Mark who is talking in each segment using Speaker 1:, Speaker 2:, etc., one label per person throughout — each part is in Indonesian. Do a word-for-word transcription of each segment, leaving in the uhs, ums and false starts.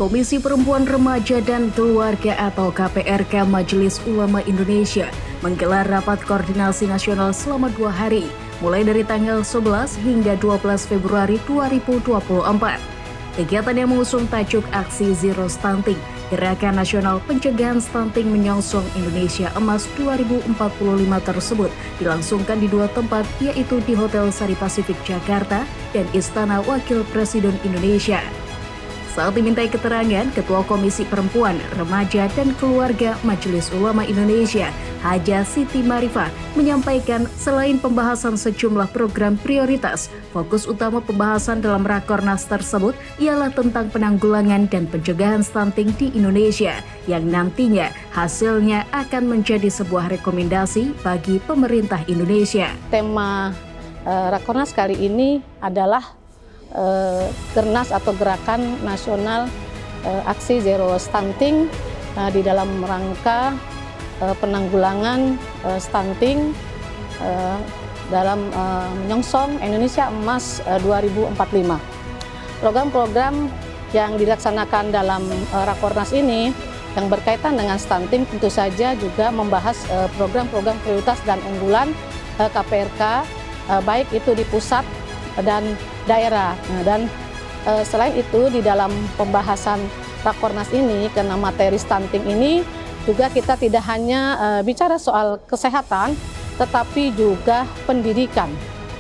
Speaker 1: Komisi Perempuan Remaja dan Keluarga atau K P R K Majelis Ulama Indonesia menggelar rapat koordinasi nasional selama dua hari, mulai dari tanggal sebelas hingga dua belas Februari dua ribu dua puluh empat. Kegiatan yang mengusung tajuk Aksi Zero Stunting, Gerakan Nasional Pencegahan Stunting Menyongsong Indonesia Emas dua ribu empat puluh lima tersebut dilangsungkan di dua tempat, yaitu di Hotel Sari Pasifik Jakarta dan Istana Wakil Presiden Indonesia. Saat dimintai keterangan, Ketua Komisi Perempuan, Remaja, dan Keluarga Majelis Ulama Indonesia, Haja Siti Marifah, menyampaikan selain pembahasan sejumlah program prioritas, fokus utama pembahasan dalam Rakornas tersebut ialah tentang penanggulangan dan pencegahan stunting di Indonesia, yang nantinya hasilnya akan menjadi sebuah rekomendasi bagi pemerintah Indonesia.
Speaker 2: Tema uh, Rakornas kali ini adalah Uh, Gernas atau Gerakan Nasional uh, Aksi Zero Stunting uh, di dalam rangka uh, penanggulangan uh, stunting uh, dalam uh, menyongsong Indonesia Emas uh, dua ribu empat puluh lima. Program-program yang dilaksanakan dalam uh, Rakornas ini yang berkaitan dengan stunting tentu saja juga membahas uh, program-program prioritas dan unggulan uh, K P R K, uh, baik itu di pusat dan daerah. Nah, dan e, selain itu di dalam pembahasan Rakornas ini, karena materi stunting ini juga kita tidak hanya e, bicara soal kesehatan, tetapi juga pendidikan.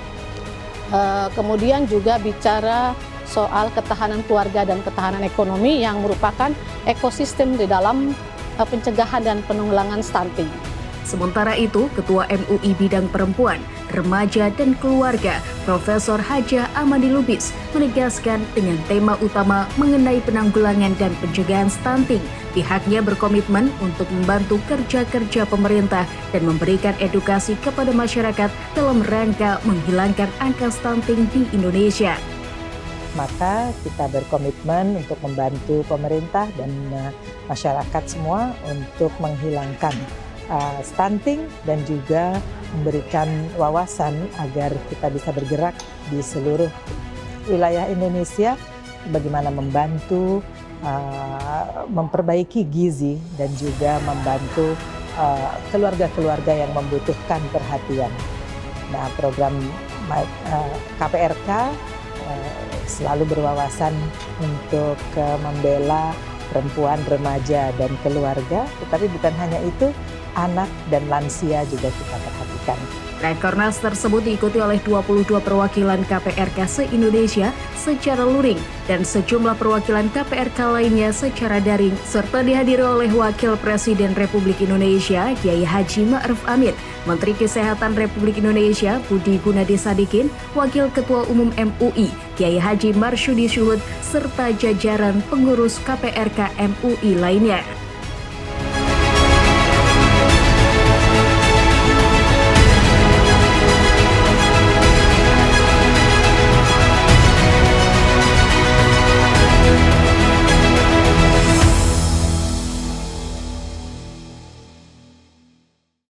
Speaker 2: E, kemudian juga bicara soal ketahanan keluarga dan ketahanan ekonomi yang merupakan ekosistem di dalam e, pencegahan dan penanggulangan stunting.
Speaker 1: Sementara itu, Ketua M U I Bidang Perempuan, Remaja, dan Keluarga, Profesor Hajah Amandi Lubis, menegaskan dengan tema utama mengenai penanggulangan dan pencegahan stunting, pihaknya berkomitmen untuk membantu kerja-kerja pemerintah dan memberikan edukasi kepada masyarakat dalam rangka menghilangkan angka stunting di Indonesia.
Speaker 3: Maka kita berkomitmen untuk membantu pemerintah dan uh, masyarakat semua untuk menghilangkan Uh, stunting dan juga memberikan wawasan agar kita bisa bergerak di seluruh wilayah Indonesia bagaimana membantu uh, memperbaiki gizi dan juga membantu keluarga-keluarga uh, yang membutuhkan perhatian. Nah, program uh, K P R K uh, selalu berwawasan untuk uh, membela perempuan, remaja, dan keluarga, tetapi bukan hanya itu, anak dan lansia juga kita perhatikan.
Speaker 1: Rakornas tersebut diikuti oleh dua puluh dua perwakilan K P R K se-Indonesia secara luring dan sejumlah perwakilan K P R K lainnya secara daring, serta dihadiri oleh Wakil Presiden Republik Indonesia Kiai Haji Ma'ruf Amin, Menteri Kesehatan Republik Indonesia Budi Gunadi Sadikin, Wakil Ketua Umum M U I Kiai Haji Marsudi Syuhud, serta jajaran pengurus K P R K M U I lainnya.